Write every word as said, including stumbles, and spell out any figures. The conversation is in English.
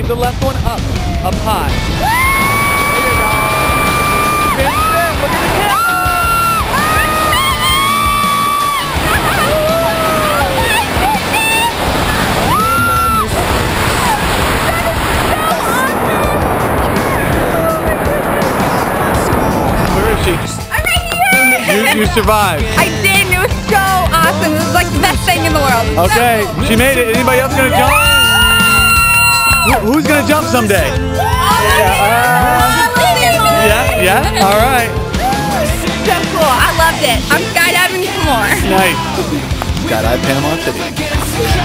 the left one up. Up high. There you go. Spin, spin. Look at the camera. Where is she? I'm right here! You, you survived. I did, and it was so awesome. It was like the best thing in the world. Okay, she made it. Anybody else gonna jump? Who- Who's gonna jump someday? Yeah, uh, yeah, yeah. All right. So cool. I loved it. I'm skydiving some more. Nice. Skydive Panama City.